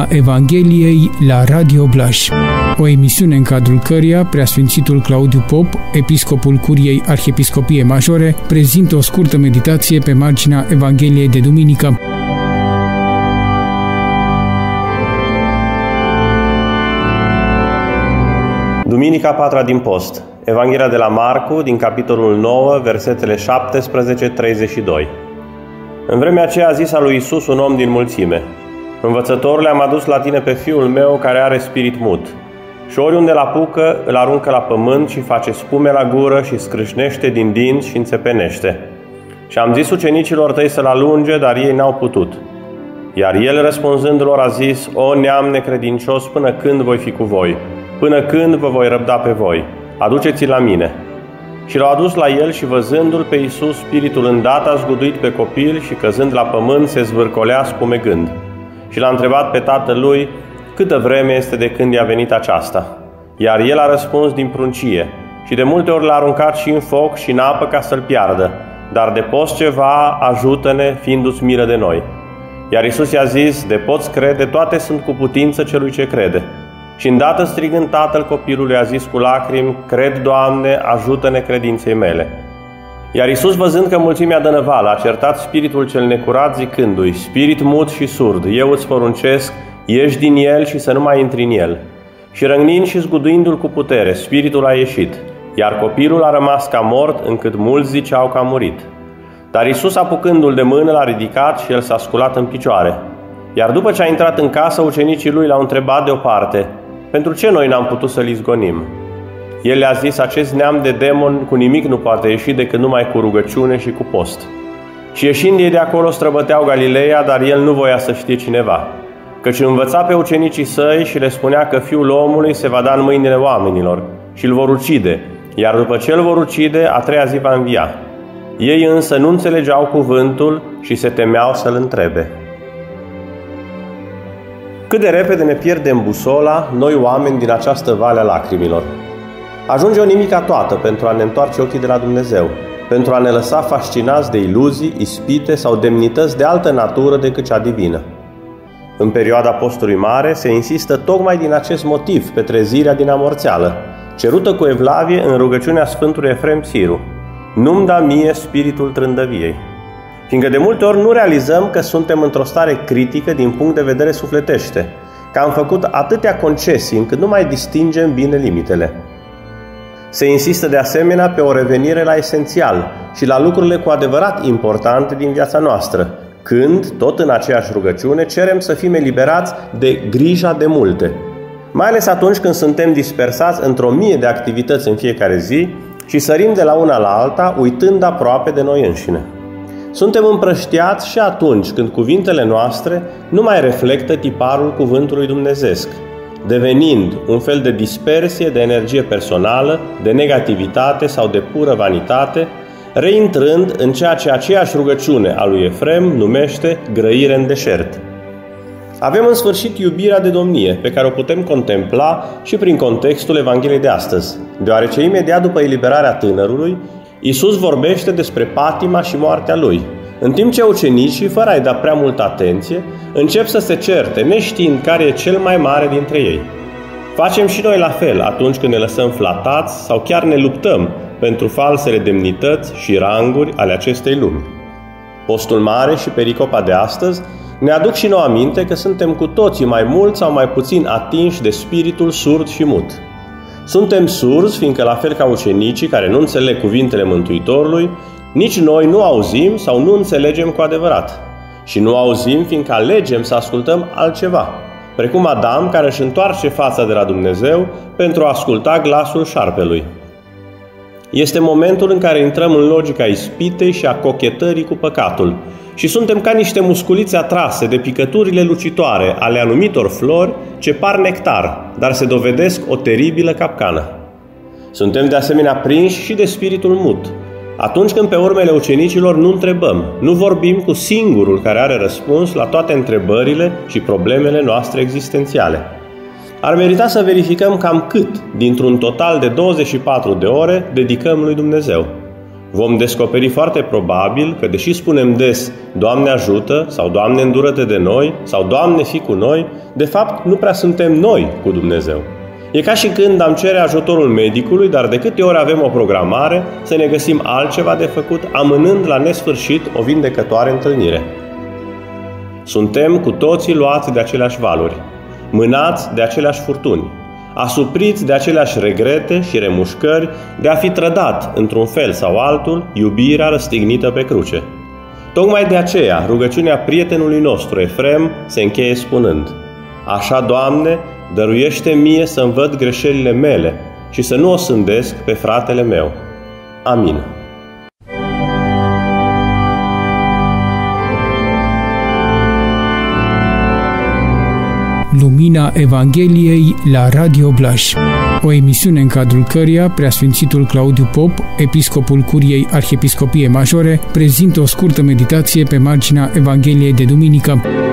Lumina Evangheliei la Radio Blaj. O emisiune în cadrul căreia Preasfințitul Claudiu Pop, episcopul Curiei Arhiepiscopiei Majore, prezintă o scurtă meditație pe marginea Evangheliei de duminică. Duminica 4 din post. Evanghelia de la Marcu, din capitolul 9, versetele 17-32. În vremea aceea a zis a lui Iisus un om din mulțime: Învățătorule, am adus la tine pe fiul meu care are spirit mut. Și oriunde l-apucă, îl aruncă la pământ și face spume la gură și scrâșnește din dinți și înțepenește. Și am zis ucenicilor tăi să-l alunge, dar ei n-au putut. Iar el răspunzând lor a zis: O neam necredincios, până când voi fi cu voi? Până când vă voi răbda pe voi? Aduceți-l la mine. Și l-au adus la el și văzându-l pe Iisus, spiritul îndată a zguduit pe copil și căzând la pământ se zvârcolea spumegând. Și l-a întrebat pe tatăl lui câtă vreme este de când i-a venit aceasta. Iar el a răspuns: din pruncie. Și de multe ori l-a aruncat și în foc și în apă ca să-l piardă. Dar de poți ceva, ajută-ne, fiindu-ți milă de noi. Iar Iisus i-a zis: de poți crede, toate sunt cu putință celui ce crede. Și îndată strigând tatăl copilului a zis cu lacrimi: Cred, Doamne, ajută-ne credinței mele. Iar Iisus, văzând că mulțimea dă năvală, a certat spiritul cel necurat zicându-i: Spirit mut și surd, eu îți poruncesc, ieși din el și să nu mai intri în el. Și răngnind și zguduindu-l cu putere, spiritul a ieșit, iar copilul a rămas ca mort, încât mulți ziceau că a murit. Dar Iisus, apucându-l de mână, l-a ridicat și el s-a sculat în picioare. Iar după ce a intrat în casă, ucenicii lui l-au întrebat deoparte: pentru ce noi n-am putut să-l izgonim? El le-a zis: acest neam de demon cu nimic nu poate ieși decât numai cu rugăciune și cu post. Și ieșind ei de acolo străbăteau Galileea, dar el nu voia să știe cineva, căci învăța pe ucenicii săi și le spunea că Fiul omului se va da în mâinile oamenilor și îl vor ucide, iar după ce îl vor ucide, a treia zi va învia. Ei însă nu înțelegeau cuvântul și se temeau să-l întrebe. Cât de repede ne pierdem busola, noi oameni, din această vale a lacrimilor. Ajunge o nimica toată pentru a ne întoarce ochii de la Dumnezeu, pentru a ne lăsa fascinați de iluzii, ispite sau demnități de altă natură decât cea divină. În perioada postului mare se insistă tocmai din acest motiv pe trezirea din amorțeală, cerută cu evlavie în rugăciunea Sfântului Efrem Siru: Nu-mi da mie spiritul trândăviei. Fiindcă de multe ori nu realizăm că suntem într-o stare critică din punct de vedere sufletește, că am făcut atâtea concesii încât nu mai distingem bine limitele. Se insistă de asemenea pe o revenire la esențial și la lucrurile cu adevărat importante din viața noastră, când, tot în aceeași rugăciune, cerem să fim eliberați de grija de multe, mai ales atunci când suntem dispersați într-o mie de activități în fiecare zi și sărim de la una la alta, uitând aproape de noi înșine. Suntem împrăștiați și atunci când cuvintele noastre nu mai reflectă tiparul cuvântului dumnezeesc, devenind un fel de dispersie de energie personală, de negativitate sau de pură vanitate, reintrând în ceea ce aceeași rugăciune a lui Efrem numește grăire în deșert. Avem în sfârșit iubirea de domnie, pe care o putem contempla și prin contextul Evangheliei de astăzi, deoarece imediat după eliberarea tânărului, Iisus vorbește despre patima și moartea lui, în timp ce ucenicii, fără a-i da prea multă atenție, încep să se certe, neștiind care e cel mai mare dintre ei. Facem și noi la fel atunci când ne lăsăm flatați sau chiar ne luptăm pentru falsele demnități și ranguri ale acestei lumi. Postul mare și pericopa de astăzi ne aduc și nouă aminte că suntem cu toții mai mult sau mai puțin atinși de spiritul surd și mut. Suntem surzi, fiindcă la fel ca ucenicii care nu înțeleg cuvintele Mântuitorului, nici noi nu auzim sau nu înțelegem cu adevărat. Și nu auzim fiindcă alegem să ascultăm altceva, precum Adam care își întoarce fața de la Dumnezeu pentru a asculta glasul șarpelui. Este momentul în care intrăm în logica ispitei și a cochetării cu păcatul și suntem ca niște musculițe atrase de picăturile lucitoare ale anumitor flori ce par nectar, dar se dovedesc o teribilă capcană. Suntem de asemenea prinși și de spiritul mut, atunci când pe urmele ucenicilor nu întrebăm, nu vorbim cu singurul care are răspuns la toate întrebările și problemele noastre existențiale. Ar merita să verificăm cam cât, dintr-un total de 24 de ore, dedicăm lui Dumnezeu. Vom descoperi foarte probabil că, deși spunem des Doamne ajută sau Doamne îndură-te de noi sau Doamne fii cu noi, de fapt nu prea suntem noi cu Dumnezeu. E ca și când am cere ajutorul medicului, dar de câte ori avem o programare, să ne găsim altceva de făcut, amânând la nesfârșit o vindecătoare întâlnire. Suntem cu toții luați de aceleași valuri, mânați de aceleași furtuni, asupriți de aceleași regrete și remușcări de a fi trădat, într-un fel sau altul, iubirea răstignită pe cruce. Tocmai de aceea, rugăciunea prietenului nostru, Efrem, se încheie spunând: Așa, Doamne, dăruiește mie să-mi văd greșelile mele și să nu o sândesc pe fratele meu. Amin. Lumina Evangheliei la Radio Blaj. O emisiune în cadrul căreia Preasfințitul Claudiu Pop, episcopul Curiei Arhiepiscopiei Majore, prezintă o scurtă meditație pe marginea Evangheliei de duminică.